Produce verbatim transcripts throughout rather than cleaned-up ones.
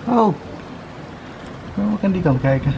Oh. We gaan die kant kijken.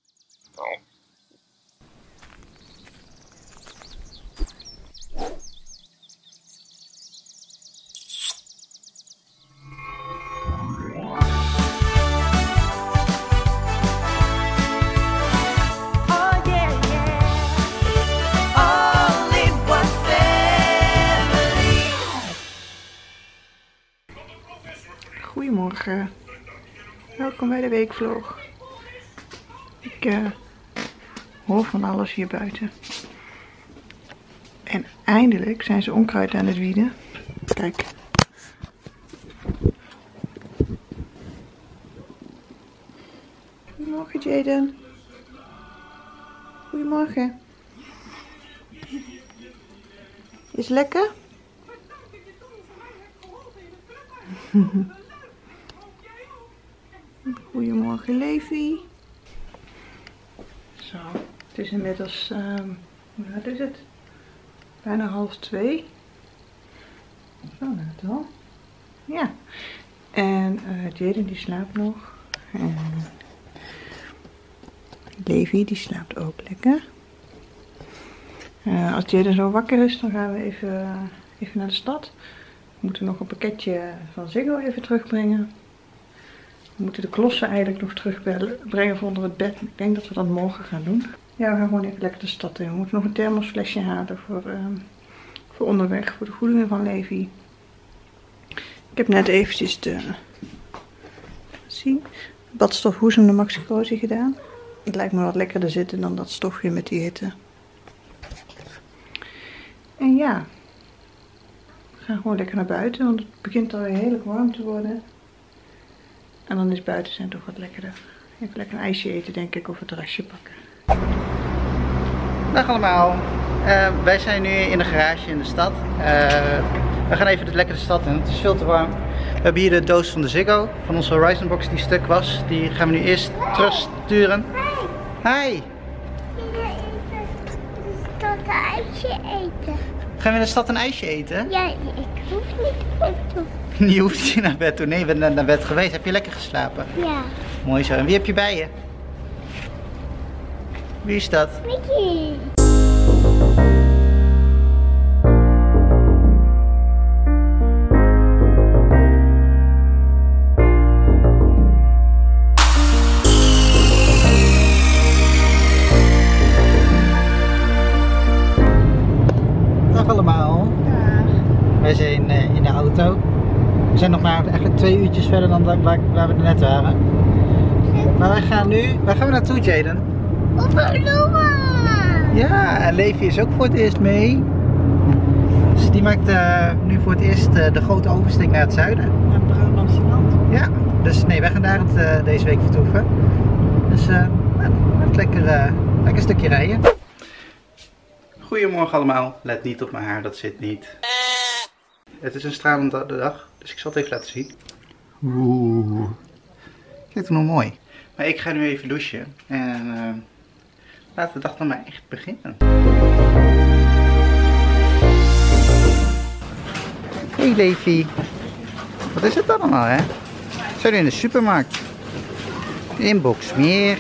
Goedemorgen, welkom bij de weekvlog. Ik uh, hoor van alles hier buiten. En eindelijk zijn ze onkruid aan het wieden. Kijk. Goedemorgen Jaden. Goedemorgen. Is lekker? Goedemorgen Levi. Zo, het is inmiddels, um, hoe laat is het? Bijna half twee. Zo laat al. Ja. En uh, Jaden die slaapt nog. En Levi die slaapt ook lekker. Uh, als Jaden zo wakker is, dan gaan we even, uh, even naar de stad. We moeten nog een pakketje van Ziggo even terugbrengen. We moeten de klossen eigenlijk nog terugbrengen voor onder het bed. Ik denk dat we dat morgen gaan doen. Ja, we gaan gewoon even lekker de stad in. We moeten nog een thermosflesje halen voor, um, voor onderweg, voor de goedingen van Levi. Ik heb net eventjes de, zien, badstof Hoezem de Maxi-Cosi gedaan. Het lijkt me wat lekkerder zitten dan dat stofje met die hitte. En ja, we gaan gewoon lekker naar buiten, want het begint alweer heerlijk warm te worden. En dan is buiten zijn toch wat lekkerder. Even lekker een ijsje eten denk ik, of een terrasje pakken. Dag allemaal. Uh, wij zijn nu in de garage in de stad. Uh, we gaan even lekker de stad in. Het is veel te warm. We hebben hier de doos van de Ziggo, van onze Horizon box die stuk was. Die gaan we nu eerst terugsturen. Hi! Ik wil een ijsje eten. Gaan we in de stad een ijsje eten? Ja, ik hoef niet naar bed toe. Je hoeft niet naar bed toe. Nee, je bent net naar bed geweest. Heb je lekker geslapen? Ja. Mooi zo. En wie heb je bij je? Wie is dat? Mickey. Dag allemaal. Dag. Wij zijn uh, in de auto. We zijn nog maar eigenlijk twee uurtjes verder dan waar, waar we er net waren. Maar wij gaan nu, waar gaan we naartoe Jaden? Op Bloemen. Ja, en Levi is ook voor het eerst mee. Dus die maakt uh, nu voor het eerst uh, de grote oversteek naar het zuiden. Naar het Brabantse land. Ja, dus nee, wij gaan daar het, uh, deze week vertoeven. Dus uh, nou, even lekker, uh, lekker een stukje rijden. Goedemorgen allemaal. Let niet op mijn haar, dat zit niet. Het is een stralende dag, dus ik zal het even laten zien. Oeh, kijk hoe mooi. Maar ik ga nu even douchen en uh, laten we de dag dan maar echt beginnen. Hey Levi, wat is het allemaal hè? We zijn nu in de supermarkt. In Boxmeer.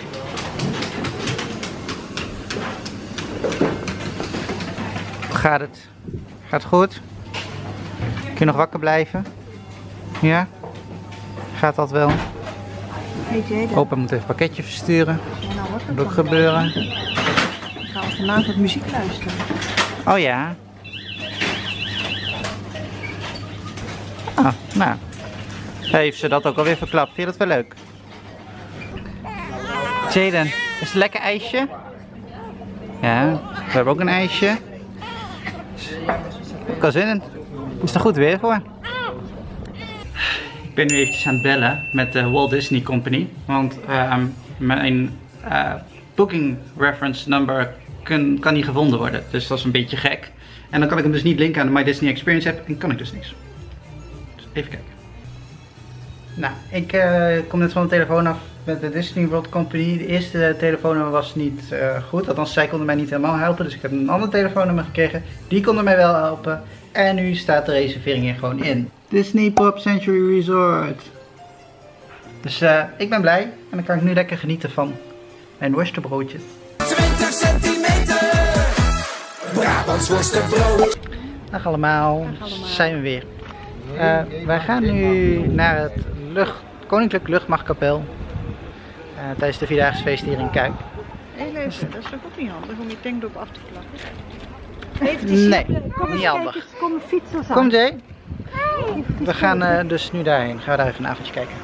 Hoe gaat het? Gaat het goed? Kun je nog wakker blijven? Ja? Gaat dat wel? Hey Jaden. Opa moet even een pakketje versturen. Ja, nou wordt Dat het moet ook gebeuren. Dan gaan we vanavond muziek luisteren. Oh ja. Ah, nou. Heeft ze dat ook alweer verklapt. Vind je dat wel leuk? Jaden, is het een lekker ijsje? Ja, we hebben ook een ijsje. Ik kan zin in. Is er goed weer voor? Ik ben nu eventjes aan het bellen met de Walt Disney Company. Want uh, mijn uh, booking reference number kan, kan niet gevonden worden. Dus dat is een beetje gek. En dan kan ik hem dus niet linken aan de My Disney Experience app. En kan ik dus niks. Dus even kijken. Nou, ik uh, kom net van de telefoon af met de Disney World Company. De eerste telefoonnummer was niet uh, goed. Althans, zij konden mij niet helemaal helpen. Dus ik heb een ander telefoonnummer gekregen. Die konden mij wel helpen. En nu staat de reservering hier gewoon in. Disney Pop Century Resort. Dus uh, ik ben blij. En dan kan ik nu lekker genieten van mijn worstenbroodjes. twintig centimeter. Brabants worstenbrood. Dag allemaal. Dag allemaal. Zijn we weer. Uh, wij gaan nu naar het lucht, Koninklijk Luchtmachtkapel. Uh, tijdens de Vierdaagse feest hier in Kuik. Heel even, dat is toch ook niet handig om je tankdop af te plakken? Even Nee, kom niet handig. Kijken, kom een fietsers aan. Kom Jay. We gaan uh, dus nu daarheen. Gaan we daar even een avondje kijken.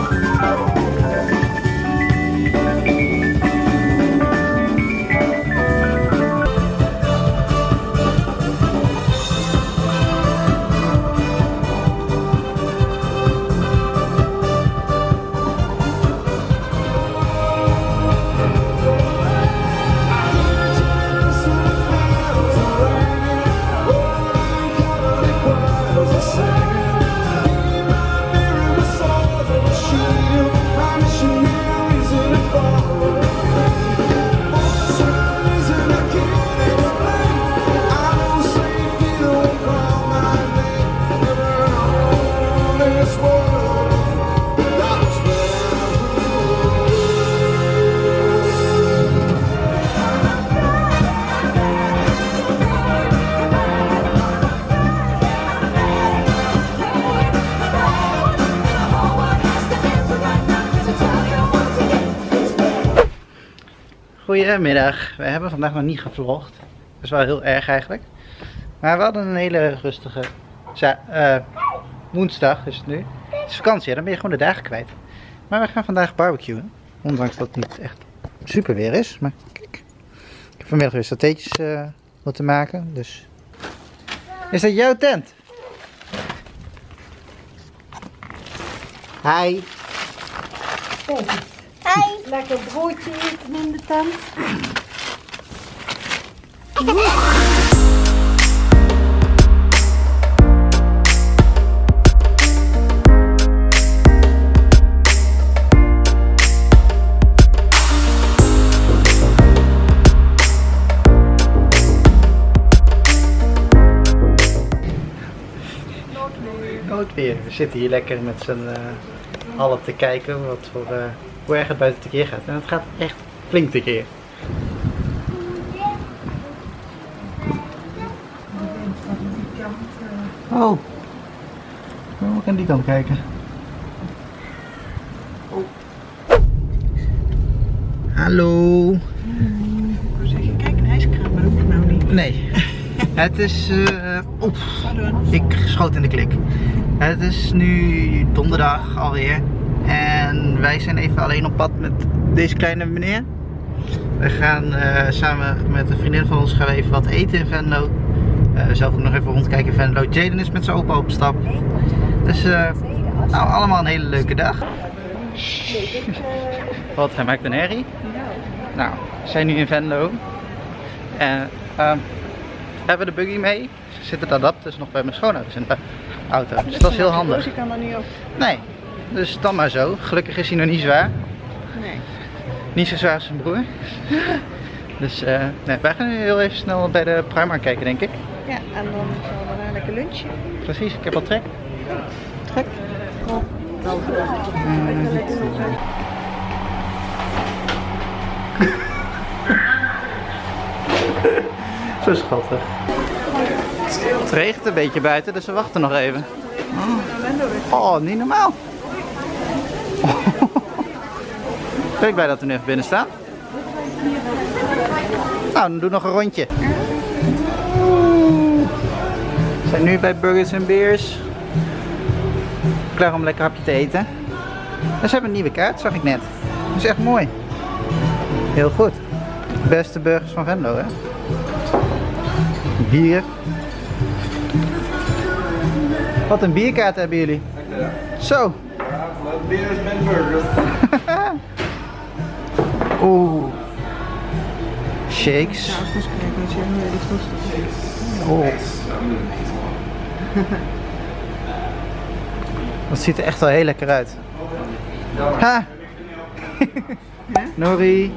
Goedemiddag, we hebben vandaag nog niet gevlogd. Dat is wel heel erg eigenlijk. Maar we hadden een hele rustige uh, woensdag is het nu. Het is vakantie, hè? Dan ben je gewoon de dagen kwijt. Maar we gaan vandaag barbecuen. Ondanks dat het niet echt super weer is. Maar kijk, ik heb vanmiddag weer satéetjes uh, moeten maken. Dus. Is dat jouw tent? Hi. Hi. Lekker broodje eten in de tent. Noodweer. We zitten hier lekker met z'n uh, allen te kijken wat voor, uh, hoe erg het buiten tekeer gaat. En het gaat echt flink tekeer. Oh, we moeten aan die kant kijken. Oh. Hallo. Ik wou zeggen, kijk een ijskraam, maar dat hoeft nou niet. Nee, het is. Uh, oef, ik schoot in de klik. Het is nu donderdag alweer. En wij zijn even alleen op pad met deze kleine meneer. We gaan uh, samen met een vriendin van ons gaan we even wat eten in Venlo. Uh, zelf ook nog even rondkijken in Venlo. Jaden is met zijn opa op stap. Dus uh, nou, allemaal een hele leuke dag. Wat, hij maakt een herrie? Nou, we zijn nu in Venlo. En uh, hebben we de buggy mee. Ze zitten de adapters nog bij mijn schoonouders in de auto. Dus dat is heel handig. Ik kan er niet op. Nee, dus dan maar zo. Gelukkig is hij nog niet zwaar. Nee. Niet zo zwaar als zijn broer. Dus uh, nee, wij gaan nu heel even snel bij de Primark kijken, denk ik. Ja, en dan gaan we daar lekker lunchen. Precies, ik heb al trek. Trek. Oh, wel Mm. Zo schattig. Het regent een beetje buiten, dus we wachten nog even. Oh, niet normaal. Ben ik blij dat we nu even binnen staan. Nou, dan doe nog een rondje. We zijn nu bij Burgers and Beers. Klaar om een lekker hapje te eten. En ze hebben een nieuwe kaart, zag ik net. Dat is echt mooi. Heel goed. Beste burgers van Venlo, hè? Bier. Wat een bierkaart hebben jullie. Zo. Bier is met burgers. Oeh. Shakes. Ja, eens kijken, als je hem weet het Oh. Dat ziet er echt wel heel lekker uit. Ha! Nori.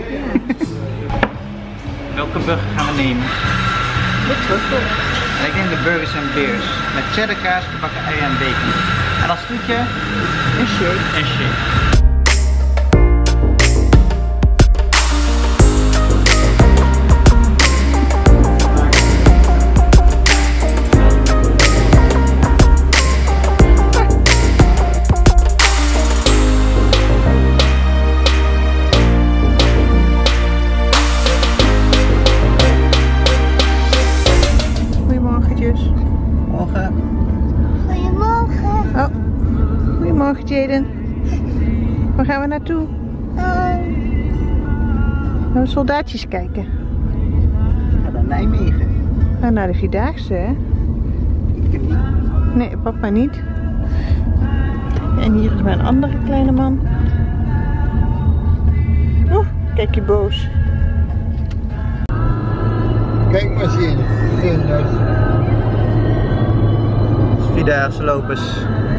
Welke burger gaan we nemen? Dit is ook goed. Ik neem de Burgers and Beers. Met cheddar kaas, gebakken eieren en bacon. En als toetje Een shake. een shake. Goedemorgen. Goedemorgen. Oh, goedemorgen Jaden. Waar gaan we naartoe? Oh, Gaan we soldaatjes kijken? Ja, naar Nijmegen. We gaan naar de Vierdaagse, hè? Ik niet. Nee, papa niet. En hier is mijn andere kleine man. Oeh, kijk je boos. Kijk maar zien. Vlinders. Vierdaagse lopers.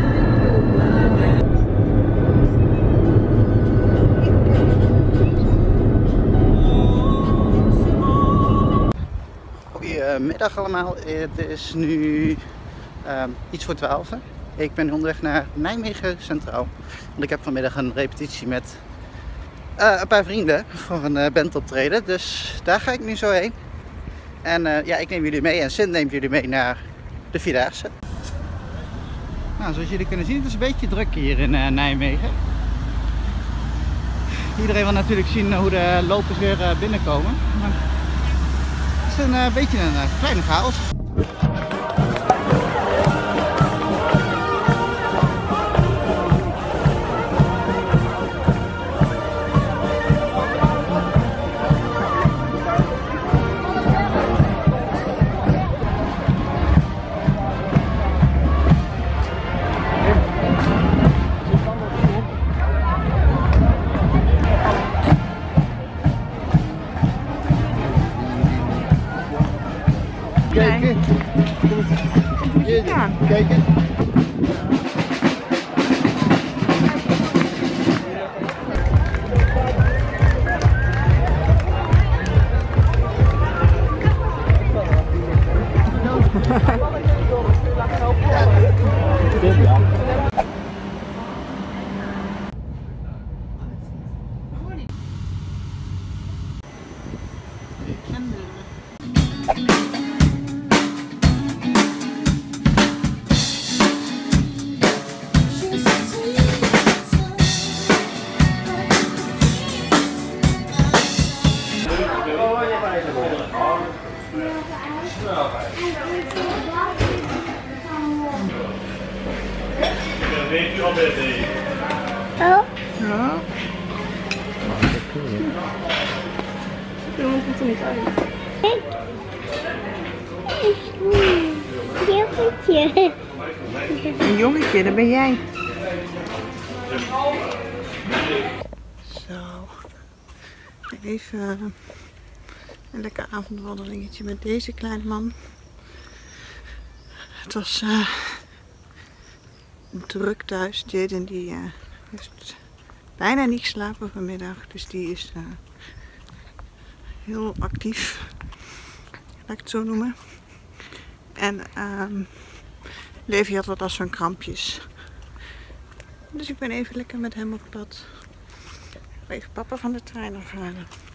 Goedemiddag allemaal, het is nu um, iets voor twaalf. Ik ben onderweg naar Nijmegen Centraal. Want ik heb vanmiddag een repetitie met uh, een paar vrienden voor een uh, bandoptreden. Dus daar ga ik nu zo heen. En uh, ja, ik neem jullie mee en Sint neemt jullie mee naar de Vierdaagse. Nou, zoals jullie kunnen zien, het is een beetje druk hier in uh, Nijmegen. Iedereen wil natuurlijk zien hoe de lopers weer uh, binnenkomen. Maar het is een uh, beetje een uh, kleine chaos. Kijk eens. Ja. Kijk eens. oh. Ja. Kijk. Jongetje. Een jongetje, dat ben jij. Zo. Even een lekker avondwandelingetje met deze kleine man. Het was uh, druk thuis. Jaden die uh, heeft bijna niet geslapen vanmiddag. Dus die is uh, heel actief. Laat ik het zo noemen. En um, Levi had wat als van krampjes. Dus ik ben even lekker met hem op pad. Even papa van de trein afhalen.